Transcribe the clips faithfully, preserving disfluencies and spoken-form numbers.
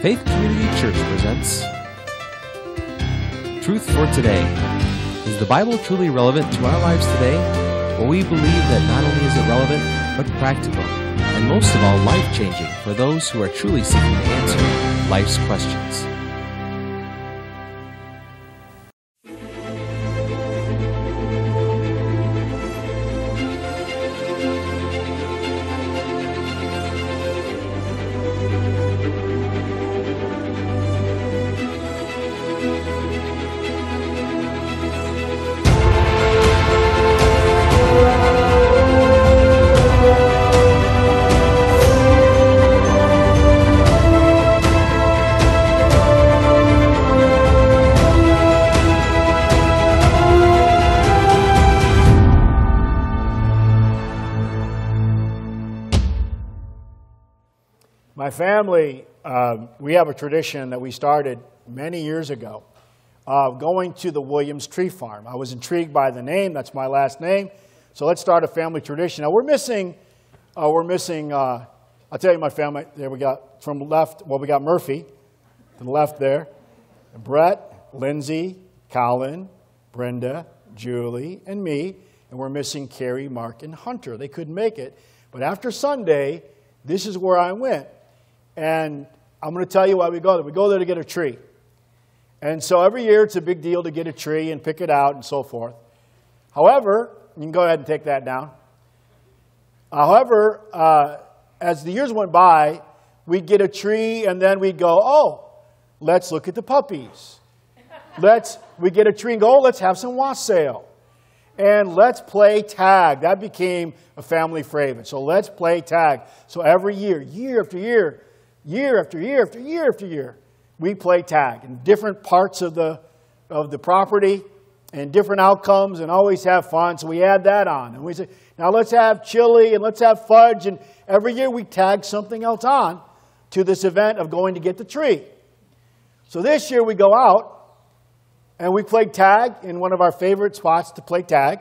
Faith Community Church presents Truth for Today. Is the Bible truly relevant to our lives today? Well, we believe that not only is it relevant, but practical, and most of all, life-changing for those who are truly seeking to answer life's questions. My family, uh, we have a tradition that we started many years ago of going to the Williams Tree Farm. I was intrigued by the name. That's my last name. So let's start a family tradition. Now we're missing, uh, we're missing, uh, I'll tell you my family, there we got from left, well we got Murphy to the left there, Brett, Lindsay, Colin, Brenda, Julie, and me, and we're missing Carrie, Mark, and Hunter. They couldn't make it, but after Sunday, this is where I went. And I'm going to tell you why we go there. We go there to get a tree. And so every year it's a big deal to get a tree and pick it out and so forth. However, you can go ahead and take that down. However, uh, as the years went by, we'd get a tree and then we'd go, oh, let's look at the puppies. Let's, we get a tree and go, oh, let's have some wassail. And let's play tag. That became a family favorite. So let's play tag. So every year, year after year, year after year after year after year, we play tag in different parts of the, of the property and different outcomes and always have fun. So we add that on. And we say, now let's have chili and let's have fudge. And every year we tag something else on to this event of going to get the tree. So this year we go out and we played tag in one of our favorite spots to play tag.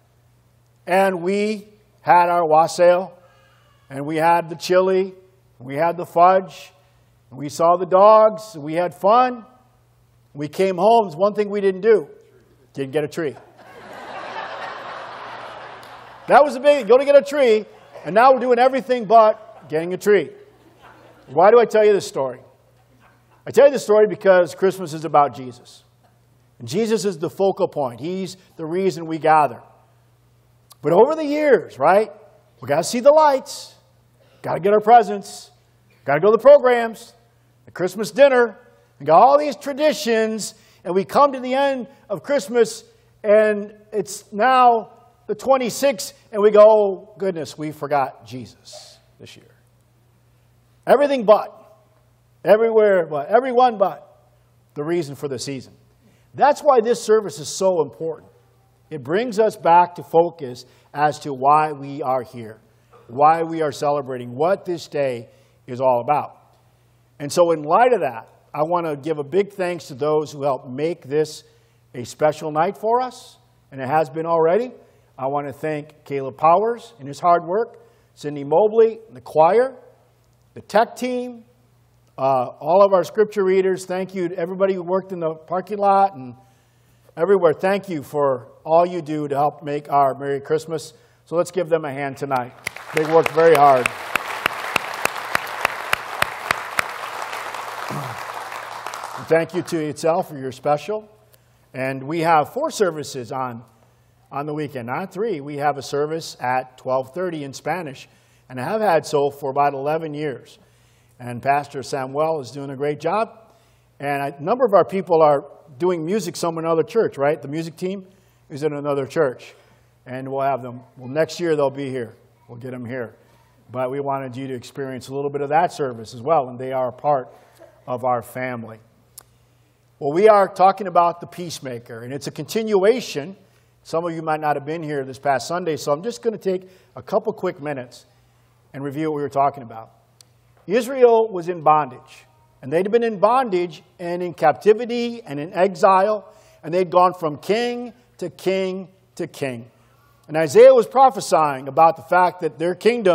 And we had our wassail and we had the chili. We had the fudge, we saw the dogs, we had fun. We came home. There's one thing we didn't do. Didn't get a tree. That was the big, go to get a tree, and now we're doing everything but getting a tree. Why do I tell you this story? I tell you this story because Christmas is about Jesus. And Jesus is the focal point. He's the reason we gather. But over the years, right, we got to see the lights. Got to get our presents. Got to go to the programs, the Christmas dinner. We got all these traditions, and we come to the end of Christmas, and it's now the twenty-sixth, and we go, oh, goodness, we forgot Jesus this year. Everything but. Everywhere but. Everyone but. The reason for the season. That's why this service is so important. It brings us back to focus as to why we are here. Why we are celebrating, what this day is all about. And so in light of that, I want to give a big thanks to those who helped make this a special night for us, and it has been already. I want to thank Caleb Powers and his hard work, Cindy Mobley, the choir, the tech team, uh, all of our scripture readers. Thank you to everybody who worked in the parking lot and everywhere. Thank you for all you do to help make our Merry Christmas. So let's give them a hand tonight. They worked very hard. And thank you to itself for your special. And we have four services on, on the weekend, not three. We have a service at twelve thirty in Spanish, and I have had so for about eleven years. And Pastor Samuel is doing a great job. And a number of our people are doing music somewhere in another church, right? The music team is in another church. And we'll have them, well, next year they'll be here. We'll get them here. But we wanted you to experience a little bit of that service as well, and they are a part of our family. Well, we are talking about the Peacemaker, and it's a continuation. Some of you might not have been here this past Sunday, so I'm just going to take a couple quick minutes and review what we were talking about. Israel was in bondage, and they'd been in bondage and in captivity and in exile, and they'd gone from king to king to king. And Isaiah was prophesying about the fact that their kingdom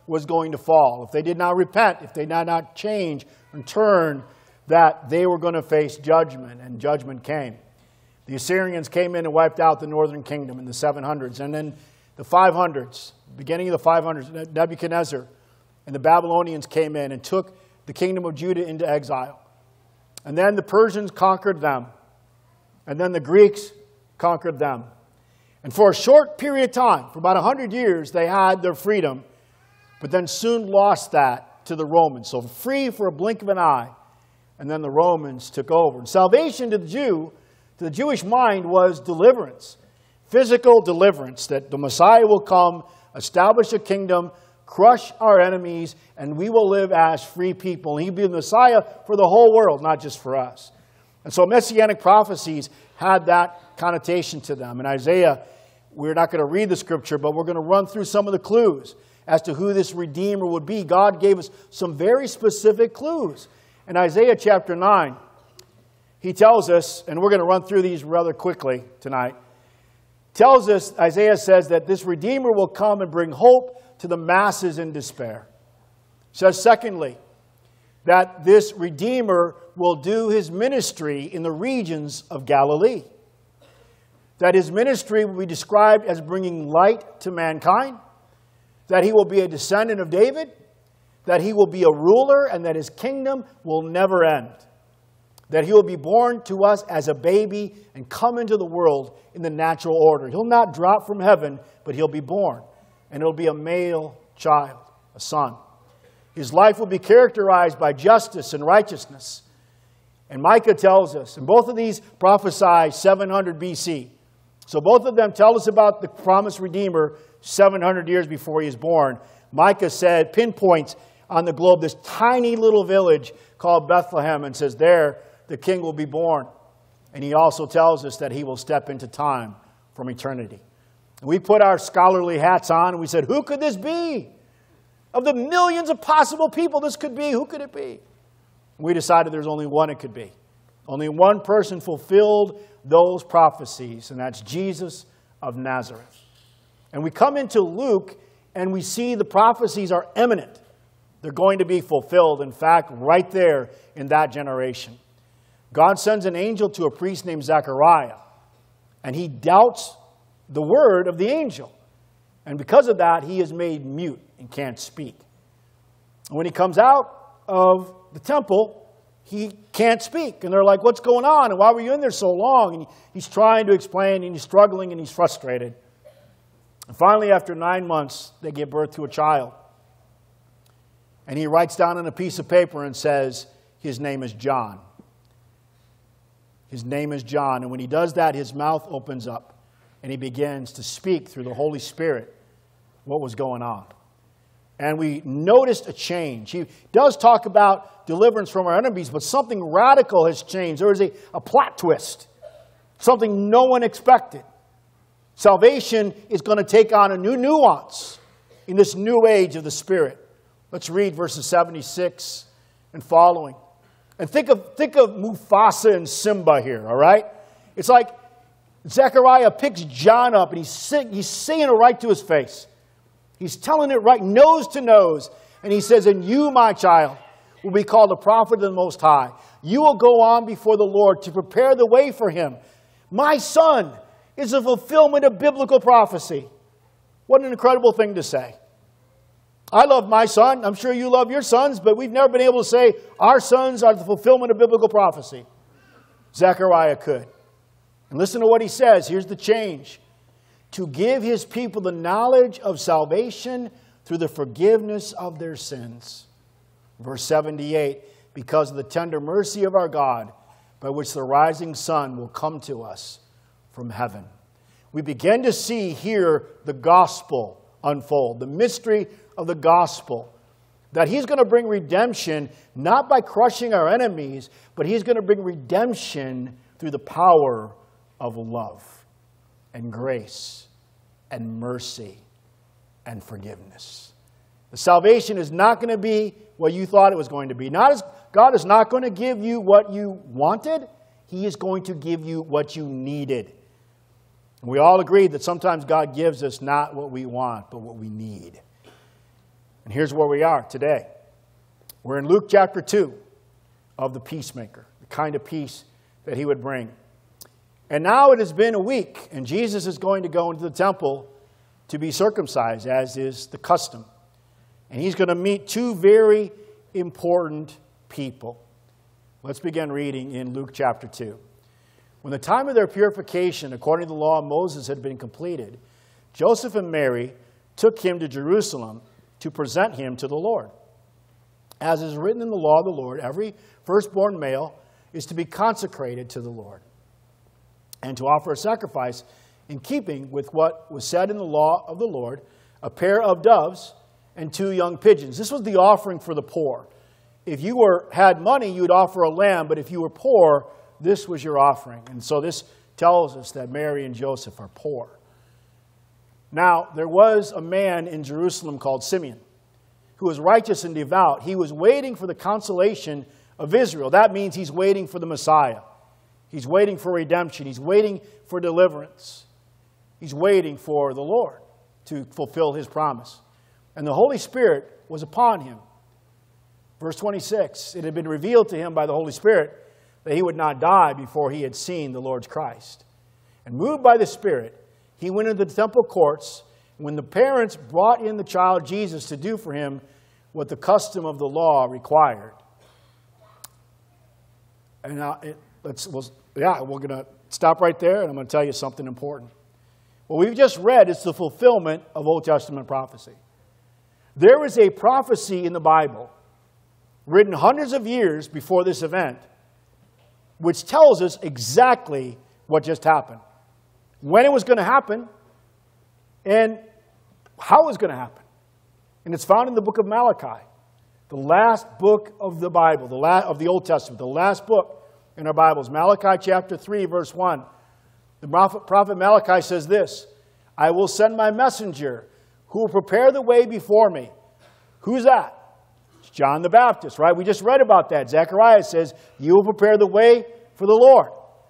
was going to fall. If they did not repent, if they did not change and turn, that they were going to face judgment, and judgment came. The Assyrians came in and wiped out the northern kingdom in the seven hundreds, and then the five hundreds, beginning of the five hundreds, Nebuchadnezzar and the Babylonians came in and took the kingdom of Judah into exile. And then the Persians conquered them, and then the Greeks conquered them. And for a short period of time, for about one hundred years, they had their freedom, but then soon lost that to the Romans. So free for a blink of an eye, and then the Romans took over. And salvation to the Jew, to the Jewish mind, was deliverance, physical deliverance, that the Messiah will come, establish a kingdom, crush our enemies, and we will live as free people. He'll be the Messiah for the whole world, not just for us. And so messianic prophecies had that connotation to them. In Isaiah, we're not going to read the scripture, but we're going to run through some of the clues as to who this Redeemer would be. God gave us some very specific clues. In Isaiah chapter nine, he tells us, and we're going to run through these rather quickly tonight, tells us, Isaiah says that this Redeemer will come and bring hope to the masses in despair. Says secondly, that this Redeemer will do his ministry in the regions of Galilee. That his ministry will be described as bringing light to mankind, that he will be a descendant of David, that he will be a ruler, and that his kingdom will never end. That he will be born to us as a baby and come into the world in the natural order. He'll not drop from heaven, but he'll be born, and it'll be a male child, a son. His life will be characterized by justice and righteousness. And Micah tells us, and both of these prophesy seven hundred B C. So both of them tell us about the promised Redeemer seven hundred years before he is born. Micah said, pinpoints on the globe this tiny little village called Bethlehem and says there the king will be born. And he also tells us that he will step into time from eternity. And we put our scholarly hats on and we said, who could this be? Of the millions of possible people this could be, who could it be? We decided there's only one it could be. Only one person fulfilled those prophecies, and that's Jesus of Nazareth. And we come into Luke, and we see the prophecies are imminent. They're going to be fulfilled, in fact, right there in that generation. God sends an angel to a priest named Zechariah, and he doubts the word of the angel. And because of that, he is made mute and can't speak. And when he comes out of the temple, he can't speak. And they're like, what's going on? And why were you in there so long? And he's trying to explain, and he's struggling, and he's frustrated. And finally, after nine months, they give birth to a child. And he writes down on a piece of paper and says, his name is John. His name is John. And when he does that, his mouth opens up, and he begins to speak through the Holy Spirit what was going on. And we noticed a change. He does talk about deliverance from our enemies, but something radical has changed. There is a, a plot twist, something no one expected. Salvation is going to take on a new nuance in this new age of the Spirit. Let's read verses seventy-six and following. And think of, think of Mufasa and Simba here, all right? It's like Zechariah picks John up, and he's, sing, he's saying it right to his face. He's telling it right, nose to nose. And he says, and you, my child, will be called a prophet of the Most High. You will go on before the Lord to prepare the way for him. My son is a fulfillment of biblical prophecy. What an incredible thing to say. I love my son. I'm sure you love your sons, but we've never been able to say our sons are the fulfillment of biblical prophecy. Zechariah could. And listen to what he says. Here's the change. To give his people the knowledge of salvation through the forgiveness of their sins. Verse seventy-eight, because of the tender mercy of our God, by which the rising sun will come to us from heaven. We begin to see here the gospel unfold, the mystery of the gospel, that he's going to bring redemption not by crushing our enemies, but he's going to bring redemption through the power of love and grace and mercy and forgiveness. The salvation is not going to be what you thought it was going to be. Not as, God is not going to give you what you wanted. He is going to give you what you needed. And we all agree that sometimes God gives us not what we want, but what we need. And here's where we are today. We're in Luke chapter two of the Peacemaker, the kind of peace that he would bring. And now it has been a week, and Jesus is going to go into the temple to be circumcised, as is the custom. And he's going to meet two very important people. Let's begin reading in Luke chapter two. When the time of their purification, according to the law of Moses, had been completed, Joseph and Mary took him to Jerusalem to present him to the Lord. As is written in the law of the Lord, every firstborn male is to be consecrated to the Lord and to offer a sacrifice in keeping with what was said in the law of the Lord, a pair of doves and two young pigeons. This was the offering for the poor. If you were had money, you would offer a lamb, but if you were poor, this was your offering. And so this tells us that Mary and Joseph are poor. Now, there was a man in Jerusalem called Simeon, who was righteous and devout. He was waiting for the consolation of Israel. That means he's waiting for the Messiah. He's waiting for redemption. He's waiting for deliverance. He's waiting for the Lord to fulfill his promise. And the Holy Spirit was upon him. Verse twenty-six, it had been revealed to him by the Holy Spirit that he would not die before he had seen the Lord's Christ. And moved by the Spirit, he went into the temple courts. When the parents brought in the child Jesus to do for him what the custom of the law required. And now, it, let's, we'll, yeah, we're going to stop right there, and I'm going to tell you something important. What we've just read is the fulfillment of Old Testament prophecy. There is a prophecy in the Bible, written hundreds of years before this event, which tells us exactly what just happened. When it was going to happen, and how it was going to happen. And it's found in the book of Malachi, the last book of the Bible, the last of the Old Testament, the last book in our Bibles. Malachi chapter three, verse one. The prophet, prophet Malachi says this, I will send my messenger who will prepare the way before me. Who's that? It's John the Baptist, right? We just read about that. Zechariah says, you will prepare the way for the Lord.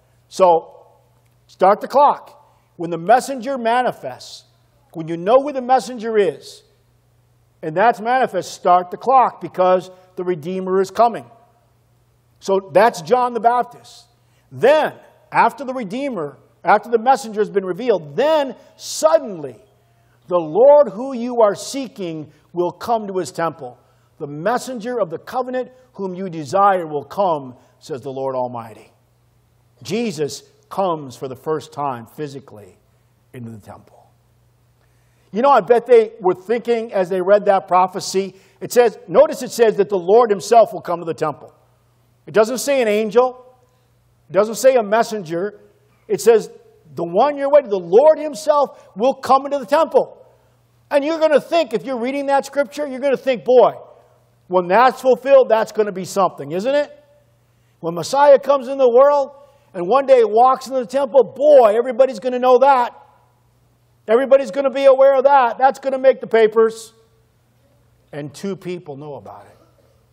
So, start the clock. When the messenger manifests, when you know where the messenger is, and that's manifest, start the clock because the Redeemer is coming. So that's John the Baptist. Then, after the Redeemer, after the messenger has been revealed, then suddenly the Lord who you are seeking will come to his temple. The messenger of the covenant whom you desire will come, says the Lord Almighty. Jesus comes for the first time physically into the temple. You know, I bet they were thinking as they read that prophecy, it says, notice it says that the Lord himself will come to the temple. It doesn't say an angel. It doesn't say a messenger. It says the one you're waiting, the Lord himself will come into the temple. And you're going to think, if you're reading that scripture, you're going to think, boy, when that's fulfilled, that's going to be something, isn't it? When Messiah comes in the world and one day walks into the temple, boy, everybody's going to know that. Everybody's going to be aware of that. That's going to make the papers. And two people know about it.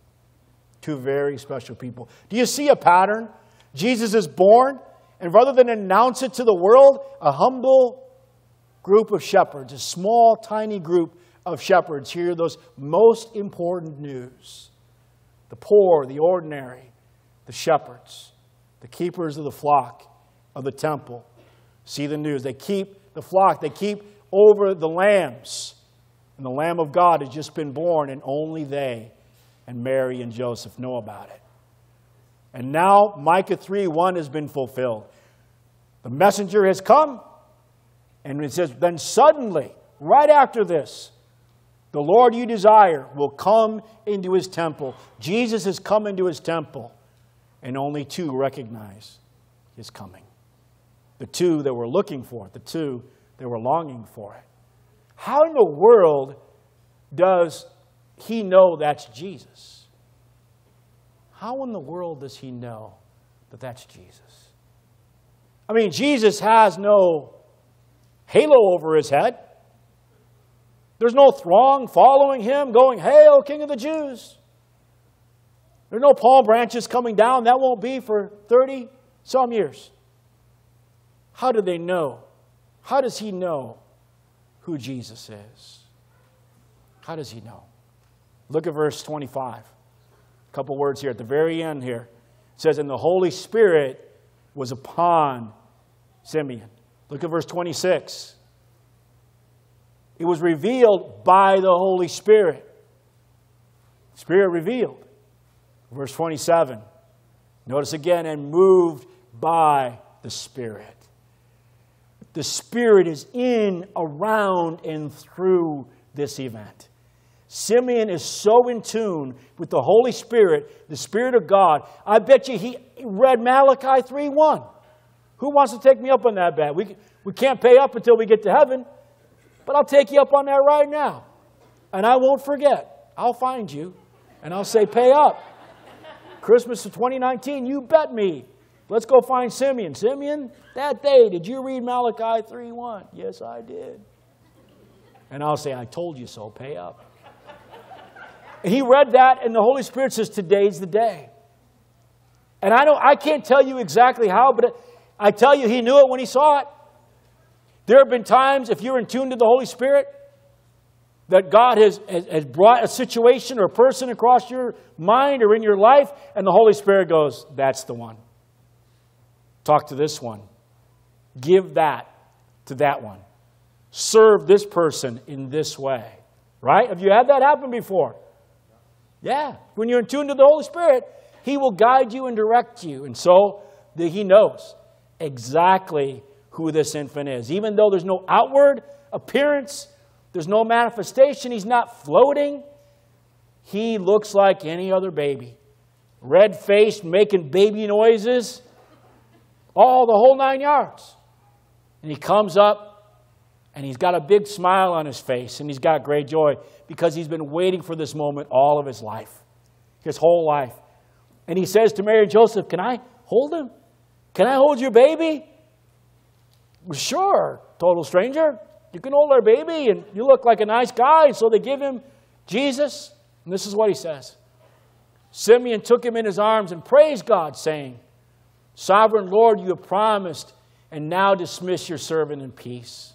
Two very special people. Do you see a pattern? Jesus is born, and rather than announce it to the world, a humble group of shepherds, a small, tiny group of shepherds hear those most important news. The poor, the ordinary, the shepherds, the keepers of the flock of the temple, see the news. They keep the flock. They keep over the lambs. And the Lamb of God has just been born, and only they and Mary and Joseph know about it. And now Micah three one has been fulfilled. The messenger has come, and it says, then suddenly, right after this, the Lord you desire will come into his temple. Jesus has come into his temple, and only two recognize his coming. The two that were looking for it, the two that were longing for it. How in the world does he know that's Jesus? How in the world does he know that that's Jesus? I mean, Jesus has no halo over his head. There's no throng following him going, "Hail, King of the Jews." There's no palm branches coming down. That won't be for thirty some years. How do they know? How does he know who Jesus is? How does he know? Look at verse twenty-five. A couple words here at the very end here. It says, and the Holy Spirit was upon Simeon. Look at verse twenty-six. It was revealed by the Holy Spirit. Spirit revealed. Verse twenty-seven. Notice again, and moved by the Spirit. The Spirit is in, around, and through this event. Simeon is so in tune with the Holy Spirit, the Spirit of God. I bet you he read Malachi three one. Who wants to take me up on that bet? We, we can't pay up until we get to heaven, but I'll take you up on that right now. And I won't forget. I'll find you, and I'll say, pay up. Christmas of twenty nineteen, you bet me. Let's go find Simeon. Simeon, that day, did you read Malachi three one? Yes, I did. And I'll say, I told you so, pay up. He read that, and the Holy Spirit says, today's the day. And I don't, I can't tell you exactly how, but it, I tell you, he knew it when he saw it. There have been times, if you're in tune to the Holy Spirit, that God has, has, has brought a situation or a person across your mind or in your life, and the Holy Spirit goes, that's the one. Talk to this one. Give that to that one. Serve this person in this way. Right? Have you had that happen before? Yeah. When you're in tune to the Holy Spirit, He will guide you and direct you. And so the, He knows exactly who this infant is. Even though there's no outward appearance, there's no manifestation, He's not floating, He looks like any other baby. Red-faced, making baby noises, all the whole nine yards. And He comes up, and He's got a big smile on His face, and He's got great joy because He's been waiting for this moment all of His life, His whole life. And He says to Mary and Joseph, can I hold him? Can I hold your baby? Well, sure, total stranger. You can hold our baby, and you look like a nice guy. So they give him Jesus, and this is what He says. Simeon took him in his arms and praised God, saying, Sovereign Lord, you have promised, and now dismiss your servant in peace.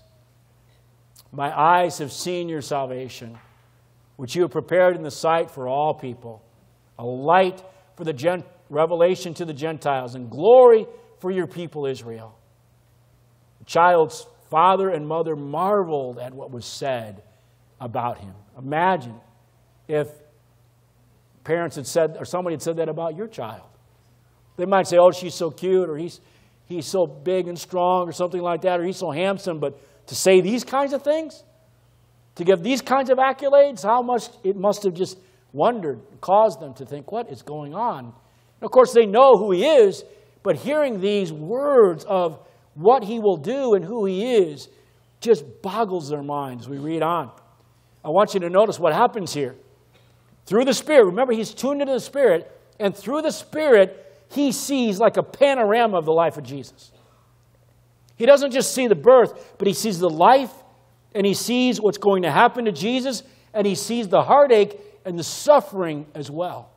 My eyes have seen your salvation, which you have prepared in the sight for all people, a light for the gent- revelation to the Gentiles, and glory for your people Israel. The child's father and mother marveled at what was said about him. Imagine if parents had said, or somebody had said that about your child. They might say, oh, she's so cute, or he's, he's so big and strong, or something like that, or he's so handsome. But to say these kinds of things, to give these kinds of accolades, how much it must have just wondered, caused them to think, what is going on? And of course, they know who He is, but hearing these words of what He will do and who He is just boggles their minds. We read on. I want you to notice what happens here. Through the Spirit, remember, He's tuned into the Spirit, and through the Spirit, He sees like a panorama of the life of Jesus. He doesn't just see the birth, but He sees the life, and He sees what's going to happen to Jesus, and He sees the heartache and the suffering as well.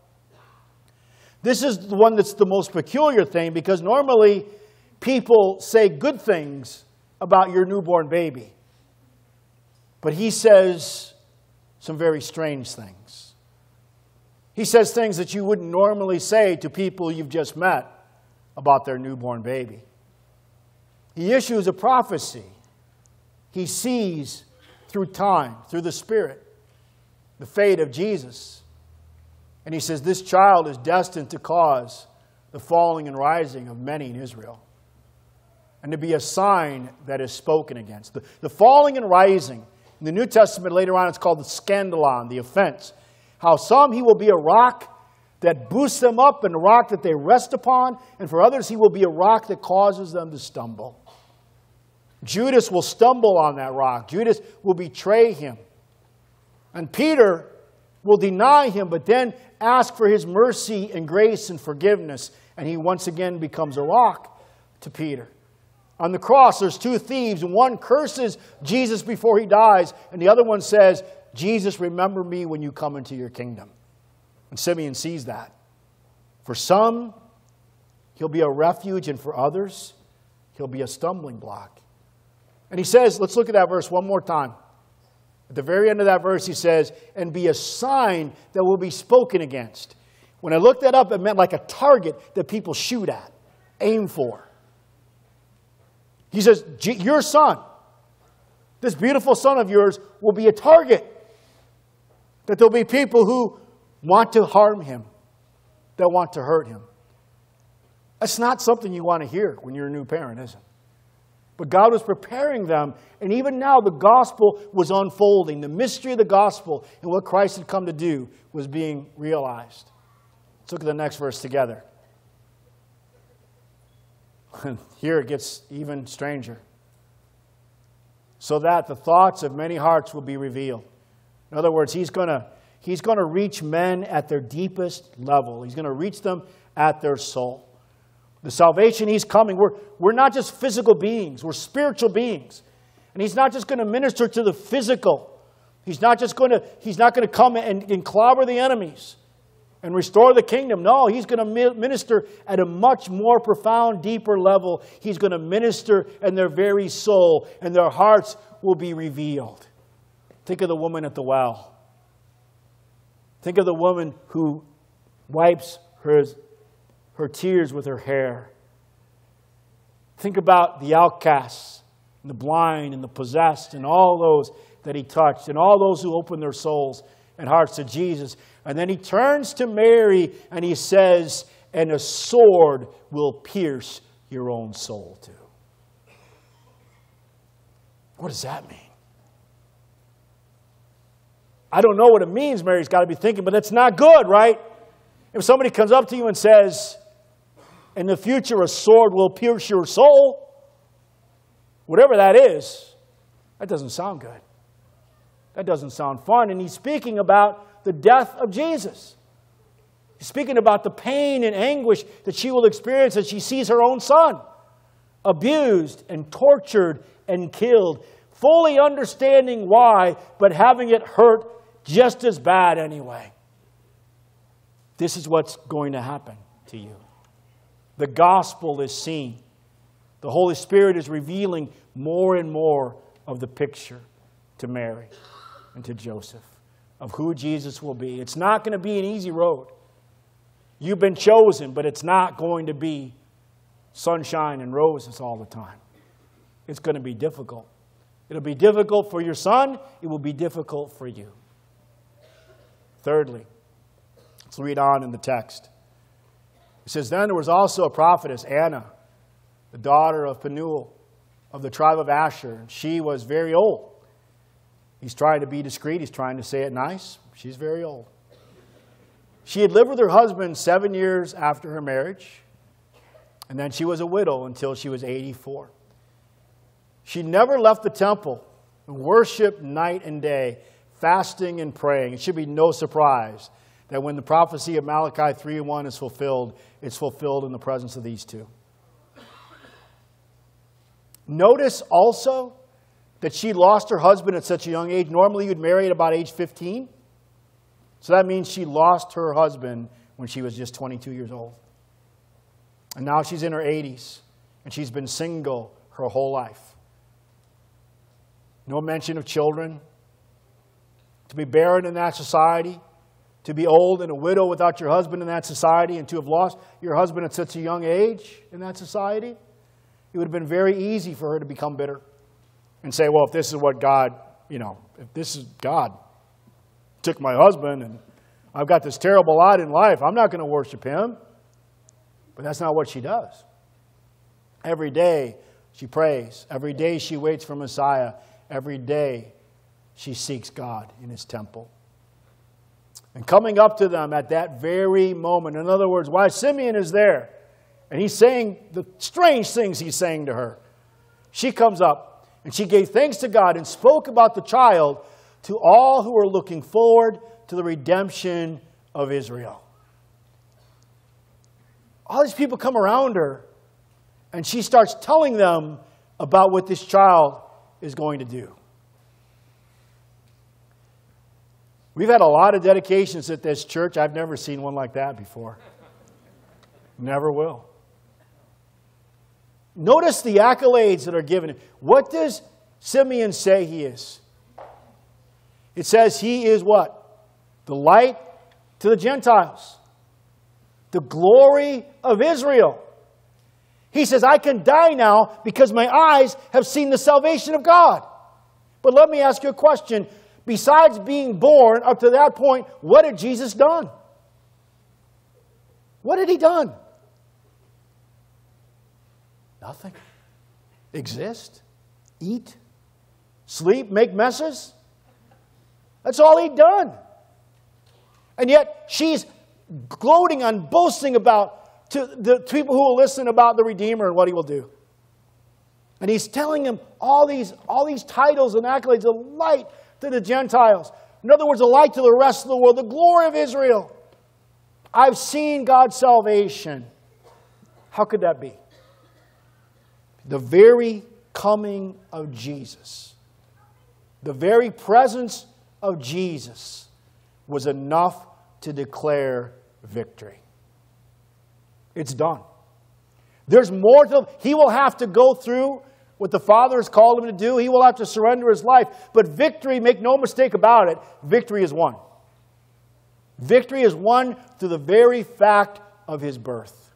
This is the one that's the most peculiar thing, because normally people say good things about your newborn baby. But He says some very strange things. He says things that you wouldn't normally say to people you've just met about their newborn baby. He issues a prophecy. He sees through time, through the Spirit, the fate of Jesus. And He says this child is destined to cause the falling and rising of many in Israel, and to be a sign that is spoken against. The, the falling and rising, in the New Testament later on it's called the scandalon, the offense. How some He will be a rock that boosts them up and a rock that they rest upon, and for others He will be a rock that causes them to stumble. Judas will stumble on that rock. Judas will betray Him. And Peter will deny Him, but then ask for His mercy and grace and forgiveness, and he once again becomes a rock to Peter. On the cross, there's two thieves, and one curses Jesus before he dies, and the other one says, Jesus, remember me when you come into your kingdom. And Simeon sees that. For some, He'll be a refuge, and for others, He'll be a stumbling block. And he says, let's look at that verse one more time. At the very end of that verse, he says, and be a sign that will be spoken against. When I looked that up, it meant like a target that people shoot at, aim for. He says, your son, this beautiful son of yours, will be a target. That there'll be people who want to harm him, that want to hurt him. That's not something you want to hear when you're a new parent, is it? But God was preparing them, and even now the gospel was unfolding. The mystery of the gospel and what Christ had come to do was being realized. Let's look at the next verse together. And here it gets even stranger. So that the thoughts of many hearts will be revealed. In other words, he's going to he's going to reach men at their deepest level. He's going to reach them at their soul. The salvation he's coming, we're, we're not just physical beings, we're spiritual beings. And he's not just going to minister to the physical. He's not just going to, he's not going to come and, and clobber the enemies and restore the kingdom. No, he's going to minister at a much more profound, deeper level. He's going to minister in their very soul, and their hearts will be revealed. Think of the woman at the well. Think of the woman who wipes her, her tears with her hair. Think about the outcasts, and the blind, and the possessed, and all those that he touched, and all those who opened their souls and hearts to Jesus. And then he turns to Mary and he says, and a sword will pierce your own soul too. What does that mean? I don't know what it means, Mary's got to be thinking, but that's not good, right? If somebody comes up to you and says, in the future a sword will pierce your soul, whatever that is, that doesn't sound good. That doesn't sound fun. And he's speaking about the death of Jesus. He's speaking about the pain and anguish that she will experience as she sees her own son abused and tortured and killed, fully understanding why, but having it hurt just as bad anyway. This is what's going to happen to you. The gospel is seen. The Holy Spirit is revealing more and more of the picture to Mary and to Joseph of who Jesus will be. It's not going to be an easy road. You've been chosen, but it's not going to be sunshine and roses all the time. It's going to be difficult. It'll be difficult for your son. It will be difficult for you. Thirdly, let's read on in the text. It says, then there was also a prophetess, Anna, the daughter of Penuel, of the tribe of Asher. And she was very old. He's trying to be discreet. He's trying to say it nice. She's very old. She had lived with her husband seven years after her marriage. And then she was a widow until she was eighty-four. She never left the temple and worshiped night and day, fasting and praying. It should be no surprise that when the prophecy of Malachi three and one is fulfilled, it's fulfilled in the presence of these two. Notice also that she lost her husband at such a young age. Normally you'd marry at about age fifteen. So that means she lost her husband when she was just twenty-two years old. And now she's in her eighties, and she's been single her whole life. No mention of children. To be barren in that society, to be old and a widow without your husband in that society, and to have lost your husband at such a young age in that society, it would have been very easy for her to become bitter and say, well, if this is what God, you know, if this is God took my husband and I've got this terrible lot in life, I'm not going to worship him. But that's not what she does. Every day she prays. Every day she waits for Messiah. Every day she seeks God in his temple. And coming up to them at that very moment, in other words, while Simeon is there, and he's saying the strange things he's saying to her, she comes up and she gave thanks to God and spoke about the child to all who are looking forward to the redemption of Israel. All these people come around her, and she starts telling them about what this child is going to do. We've had a lot of dedications at this church. I've never seen one like that before. Never will. Notice the accolades that are given. What does Simeon say he is? It says he is what? The light to the Gentiles. The glory of Israel. He says, I can die now because my eyes have seen the salvation of God. But let me ask you a question. Besides being born up to that point, what had Jesus done? What had he done? Nothing. Exist, eat, sleep, make messes. That's all he'd done. And yet she's gloating on, boasting about to the people who will listen about the Redeemer and what he will do. And he's telling them all these, all these titles and accolades, a light to the Gentiles. In other words, a light to the rest of the world, the glory of Israel. I've seen God's salvation. How could that be? The very coming of Jesus, the very presence of Jesus was enough to declare victory. It's done. There's more to, he will have to go through what the Father has called him to do. He will have to surrender his life. But victory, make no mistake about it, victory is won. Victory is won through the very fact of his birth.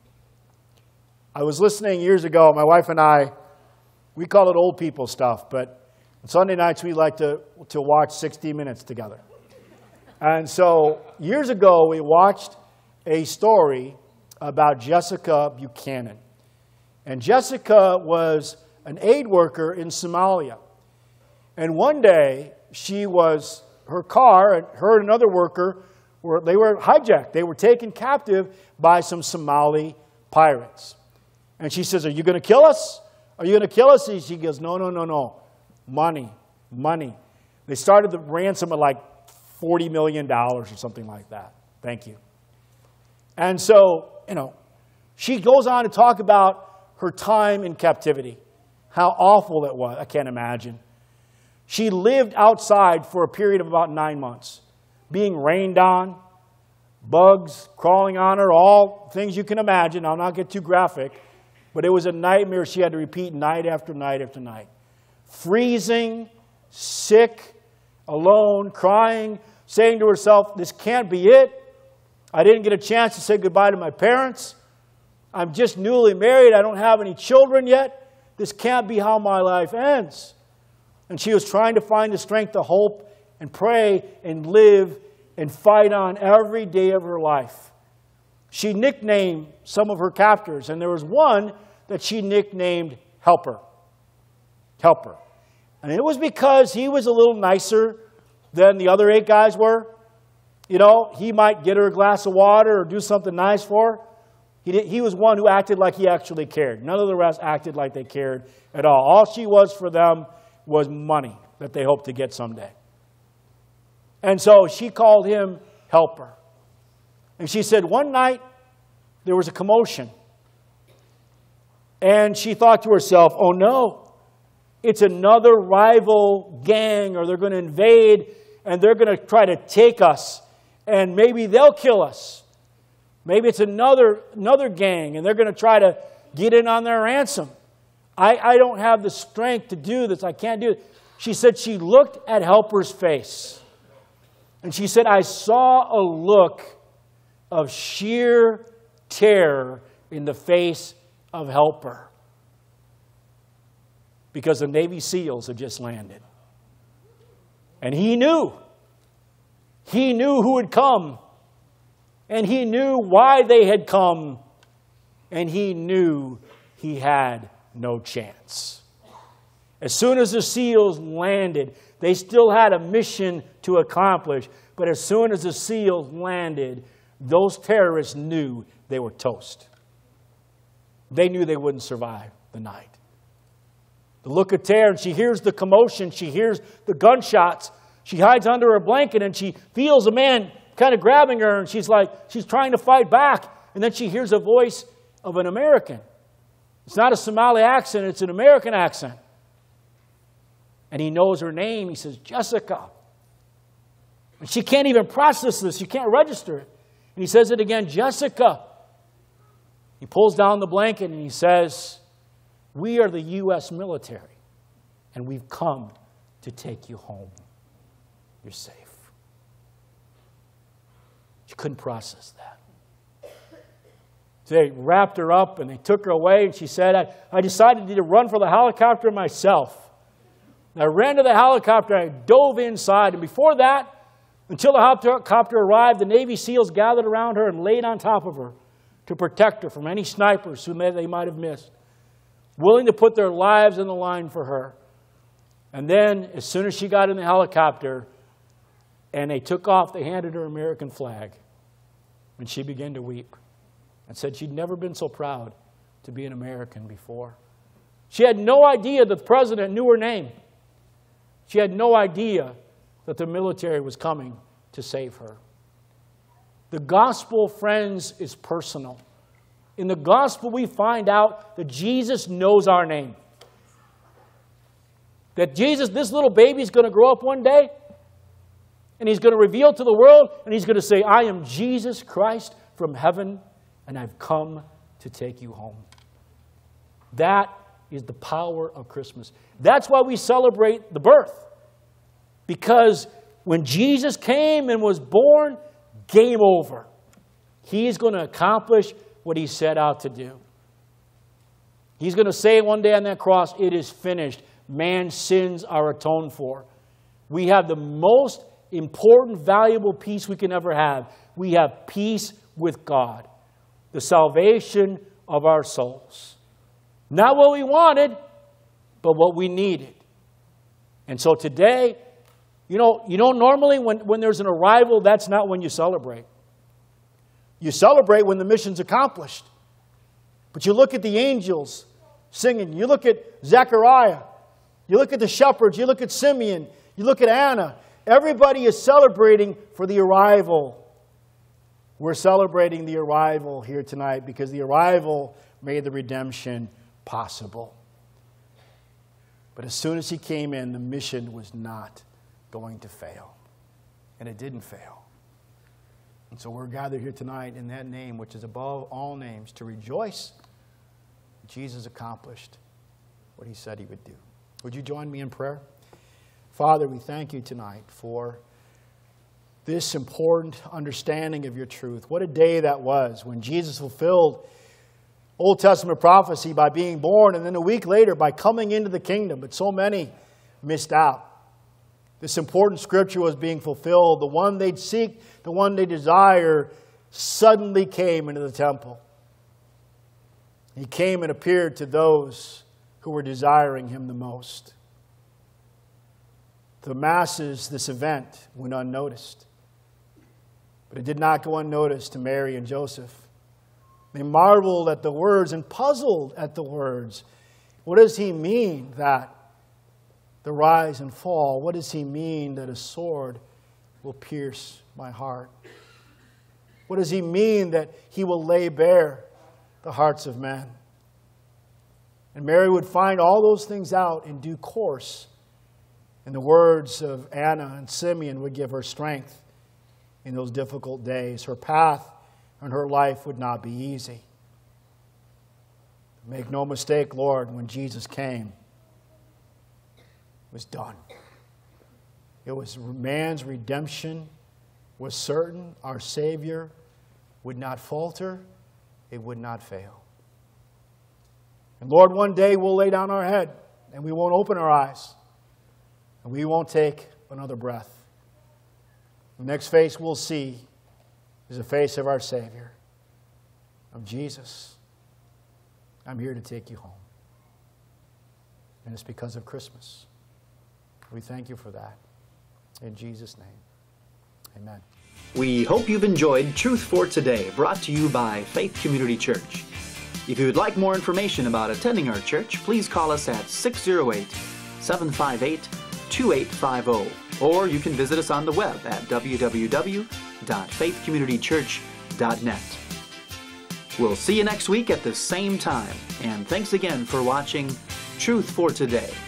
I was listening years ago, my wife and I, we call it old people stuff, but on Sunday nights we like to, to watch sixty minutes together. And so years ago we watched a story about Jessica Buchanan. And Jessica was an aid worker in Somalia. And one day she was, her car, and her and another worker, were, they were hijacked. They were taken captive by some Somali pirates. And she says, are you going to kill us? Are you going to kill us? And she goes, no, no, no, no. Money, money. They started the ransom at like forty million dollars or something like that. Thank you. And so, you know, she goes on to talk about her time in captivity, how awful it was. I can't imagine. She lived outside for a period of about nine months, being rained on, bugs crawling on her, all things you can imagine. I'll not get too graphic, but it was a nightmare she had to repeat night after night after night. Freezing, sick, alone, crying, saying to herself, this can't be it. I didn't get a chance to say goodbye to my parents. I'm just newly married. I don't have any children yet. This can't be how my life ends. And she was trying to find the strength to hope and pray and live and fight on every day of her life. She nicknamed some of her captors, and there was one that she nicknamed Helper. Helper. And it was because he was a little nicer than the other eight guys were. You know, he might get her a glass of water or do something nice for her. He, did, he was one who acted like he actually cared. None of the rest acted like they cared at all. All she was for them was money that they hoped to get someday. And so she called him Helper. And she said one night there was a commotion. And she thought to herself, oh no, it's another rival gang, or they're going to invade and they're going to try to take us. And maybe they'll kill us. Maybe it's another, another gang, and they're going to try to get in on their ransom. I, I don't have the strength to do this. I can't do it. She said she looked at Helper's face. And she said, I saw a look of sheer terror in the face of Helper. Because the Navy SEALs had just landed. And he knew. He knew who had come. And he knew why they had come. And he knew he had no chance. As soon as the SEALs landed, they still had a mission to accomplish. But as soon as the SEALs landed, those terrorists knew they were toast. They knew they wouldn't survive the night. The look of terror, and she hears the commotion, she hears the gunshots. She hides under her blanket and she feels a man kind of grabbing her, and she's like, she's trying to fight back. And then she hears a voice of an American. It's not a Somali accent, it's an American accent. And he knows her name. He says, Jessica. And she can't even process this. She can't register it. And he says it again, Jessica. He pulls down the blanket and he says, we are the U S military, and we've come to take you home. you're safe. She couldn't process that. So they wrapped her up and they took her away, and she said, I, I decided to run for the helicopter myself. And I ran to the helicopter and I dove inside, and before that, until the helicopter arrived, the Navy SEALs gathered around her and laid on top of her to protect her from any snipers who may, they might have missed, willing to put their lives on the line for her. And then, as soon as she got in the helicopter and they took off, they handed her an American flag. And she began to weep and said she'd never been so proud to be an American before. She had no idea that the president knew her name. She had no idea that the military was coming to save her. The gospel, friends, is personal. In the gospel, we find out that Jesus knows our name. That Jesus, this little baby, is going to grow up one day, and he's going to reveal to the world, and he's going to say, I am Jesus Christ from heaven, and I've come to take you home. That is the power of Christmas. That's why we celebrate the birth. Because when Jesus came and was born, game over. He's going to accomplish what he set out to do. He's going to say one day on that cross, it is finished. Man's sins are atoned for. We have the most important, valuable peace we can ever have. We have peace with God. The salvation of our souls. Not what we wanted, but what we needed. And so today, you know, you know normally when, when there's an arrival, that's not when you celebrate. You celebrate when the mission's accomplished. But you look at the angels singing. You look at Zechariah. You look at the shepherds. You look at Simeon. You look at Anna. Everybody is celebrating for the arrival. We're celebrating the arrival here tonight because the arrival made the redemption possible. But as soon as he came in, the mission was not going to fail. And it didn't fail. And so we're gathered here tonight in that name, which is above all names, to rejoice that Jesus accomplished what he said he would do. Would you join me in prayer? Father, we thank you tonight for this important understanding of your truth. What a day that was when Jesus fulfilled Old Testament prophecy by being born, and then a week later by coming into the kingdom. But so many missed out. This important scripture was being fulfilled. The one they'd seek, the one they desire, suddenly came into the temple. He came and appeared to those who were desiring him the most. To the masses, this event went unnoticed. But it did not go unnoticed to Mary and Joseph. They marveled at the words and puzzled at the words. What does he mean that the rise and fall? What does he mean that a sword will pierce my heart? What does he mean that he will lay bare the hearts of men? And Mary would find all those things out in due course. And the words of Anna and Simeon would give her strength in those difficult days. Her path and her life would not be easy. Make no mistake, Lord, when Jesus came, it was done. It was man's redemption was certain. Our Savior would not falter. It would not fail. And Lord, one day we'll lay down our head and we won't open our eyes and we won't take another breath. The next face we'll see is the face of our Savior, of Jesus. I'm here to take you home. And it's because of Christmas. We thank you for that. In Jesus' name, amen. We hope you've enjoyed Truth for Today, brought to you by Faith Community Church. If you would like more information about attending our church, please call us at six oh eight, seven five eight, two eight five zero, or you can visit us on the web at w w w dot faith community church dot net. We'll see you next week at the same time, and thanks again for watching Truth for Today.